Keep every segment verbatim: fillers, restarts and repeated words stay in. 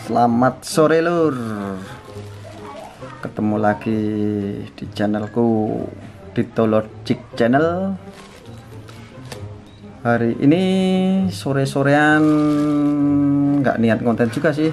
Selamat sore lur, ketemu lagi di channelku Ditologik Channel. Hari ini sore-sorean nggak niat konten juga sih.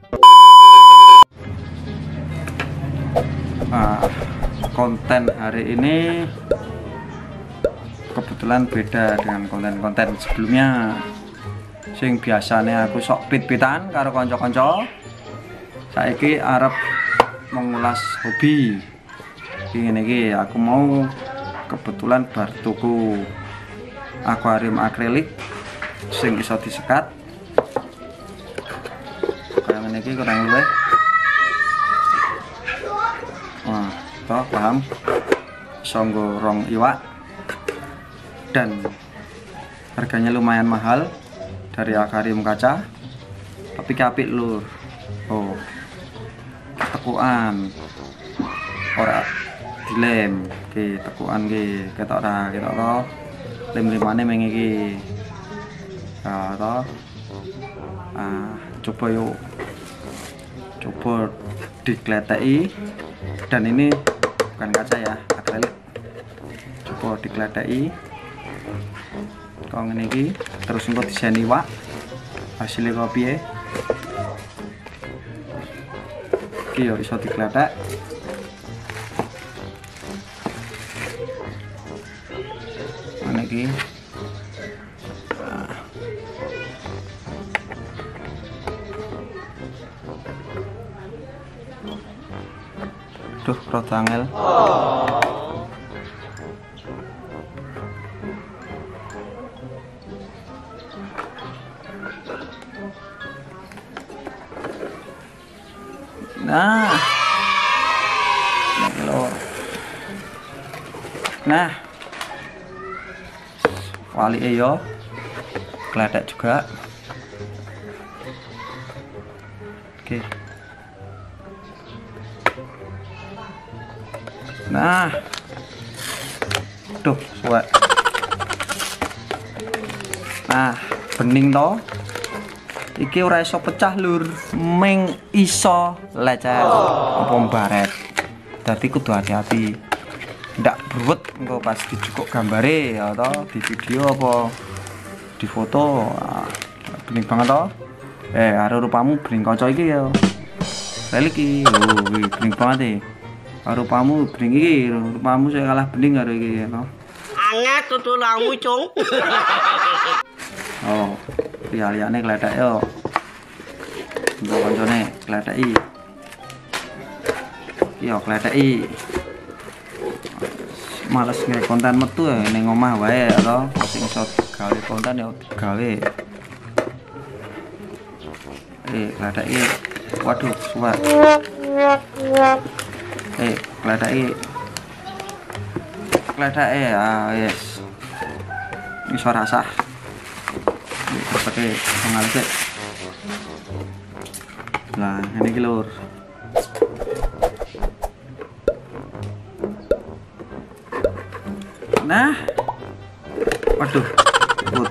Nah, konten hari ini kebetulan beda dengan konten-konten sebelumnya. Sing biasanya aku sok pit-pitan karo konco-konco, saiki arep mengulas hobi. Ini iki aku mau kebetulan bar tuku akuarium akrilik sing iso disekat. Kayak ngene iki kurang luwih. Wah, toh paham. Songgo rong iwak. Dan harganya lumayan mahal dari akuarium kaca, tapi apik lur. Oh, tekuan ora dilem ki, tekuan ki ketok ora ketok to lem limane meng iki. Nah to ah coba yuk coba dikleteki. Dan ini bukan kaca ya, akrilik. Coba dikleteki kok ngene iki, terus engko diseni wak hasilnya kopi ya. Iki yo iso dikletek. Mana iki? Nah. Duh, rada angel. Nah, nah, wali yo, kletek juga. Oke. Nah, tuh, suwe. Nah, bening toh. Iki ora iso pecah lur, meng iso lecet apa baret. Dadi kudu hati-hati. Ndak bruwet engko pas dijukuk gambare ya toh, di video apa di foto. Bening banget toh. Eh, karo rupamu bening kaca iki ya. Relik iki, lho, iki bening banget e. Karo rupamu bening iki, rupamu saya kalah bening karo iki ya toh. Anget tutulamu, Cung. Oh, liya-liyane kletek yo. Untuk koncone kleteki. Yo kleteki. Males nge konten metu ya ning omah wae ya to. Sing iso gawe konten ya gawe. Eh, kleteki. Waduh, suwat. Eh, kleteki. Kleteki ah yes. Iso rasah. Pakai pengalet. Nah, ini ki lur. Nah. Waduh. Put.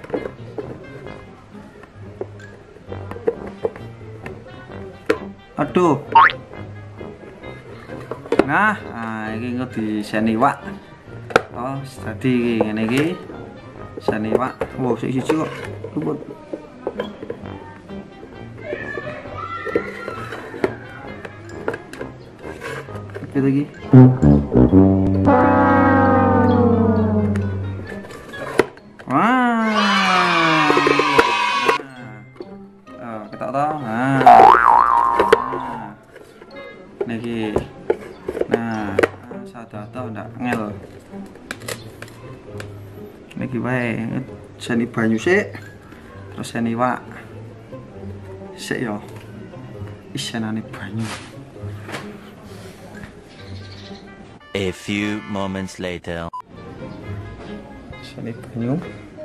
Aduh. Nah, ah iki engko diseni wak. Oh, dadi ngene iki. Seni wak. Wow, siji kok. Luput. Oke lagi. Wah. Oh, ketok to. Nah. Nah. Niki. Nah, sadata ndak ngel. Niki wae seni banyu sik. Terus seni wak. Sik yo. Isenane banyu. A few moments later. Seni banyu.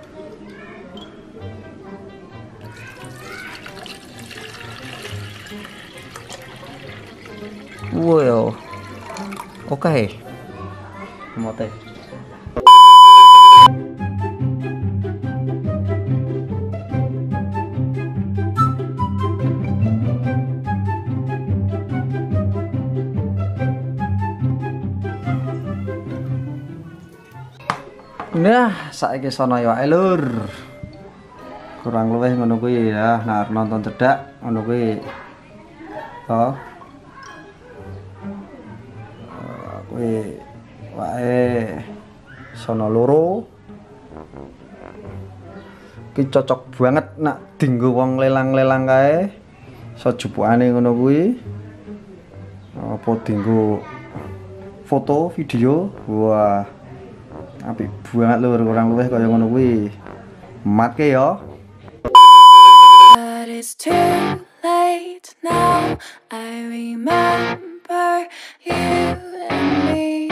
Wow. Oke. Mote. Nah, saiki sono ya wae lur. Kurang luwih ngono kuwi ya. Nah, nonton cedak ngono kuwi. Oh. Uh, kuwi wae sono loro. Ki cocok banget nak dinggo wong lelang-lelang kae. So jupukane ngono kuwi. Apa dinggo foto, video. Wah. Apik banget lur, kurang luwih kaya ngono kuwi. Matke ya. But it's too late now. I remember you and me,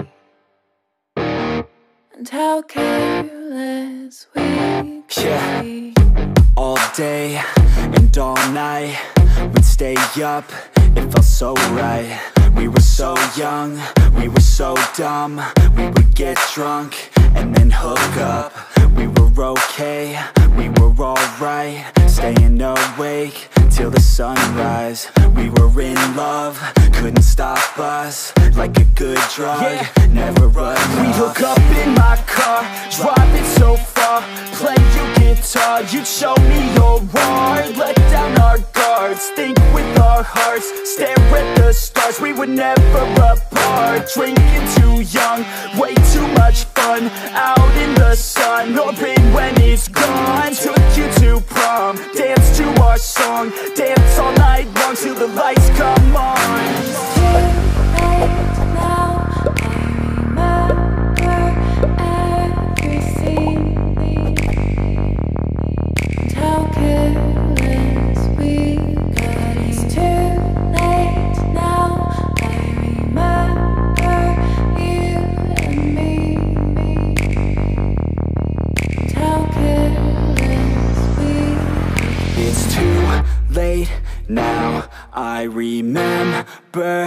and how careless we could Yeah. be. All day and all night, we'd stay up, it felt so right. We were so young, we were so dumb. We would get drunk and then hook up. We were okay, we were alright, staying awake till the sunrise. We were in love, couldn't stop us. Like a good drug, yeah. Never enough. We'd hook up in my car, drive it so far, play your guitar, you'd show me your art. Let down our guards, think with our hearts, stare at the stars. We were never apart, drinking too young, way too much fun. Out in the sun, hoping when it's gone. Took you to prom, dance to our song, dance all night long till the lights come on. Now I remember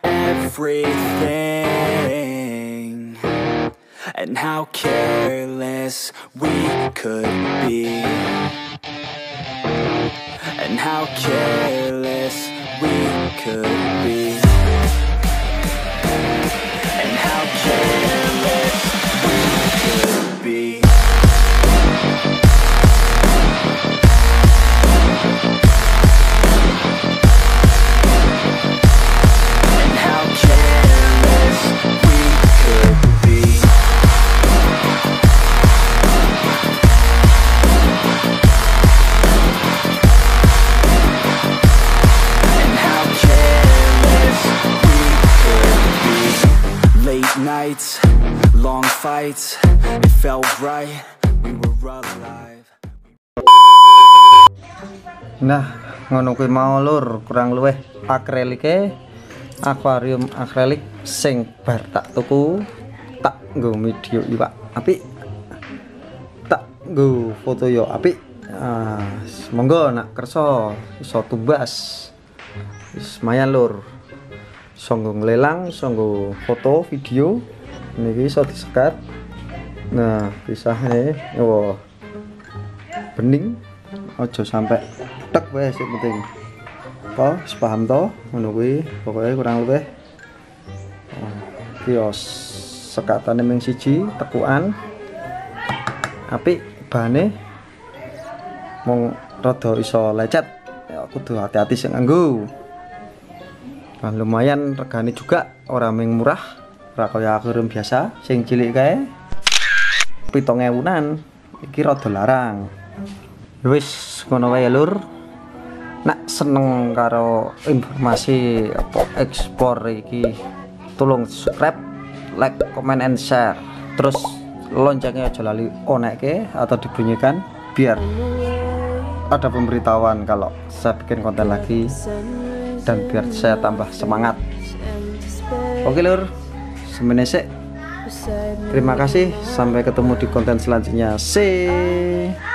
everything, and how careless we could be, and how careless we could be, and how careless we could be. Nights, long fights, it felt right, we were alive. Nah, ngono kuwi mau lur, kurang luwih akrilike, akuarium akrilik sing bar tak tuku, tak nggo video iwak apik. Tak nggo foto yo apik. Ah, monggo nak kersa iso tumbas. Wis lumayan lur. Songgo nglelang, songgo foto, video, niki iso disekat. Nah, pisahne yo bening, aja sampai tek wae sing penting. Apa, wis paham to? Ngono kuwi, pokoke kurang luwih. Iki yo sekatane ming siji, tekukan. Apik bahane. Mong rada iso lecet. Ya kudu hati-hati sing nganggo. Nah, lumayan regane juga ora ming murah, ora kaya akuarium biasa sing cilik kae pitung ewunan. Iki rada larang. Wis ngono wae lur. Nak seneng karo informasi apa explore iki, tolong subscribe, like, comment and share. Terus loncengnya aja lali onekke atau dibunyikan biar ada pemberitahuan kalau saya bikin konten lagi. Dan biar saya tambah semangat. Oke lur, semenesek. Terima kasih, sampai ketemu di konten selanjutnya. See.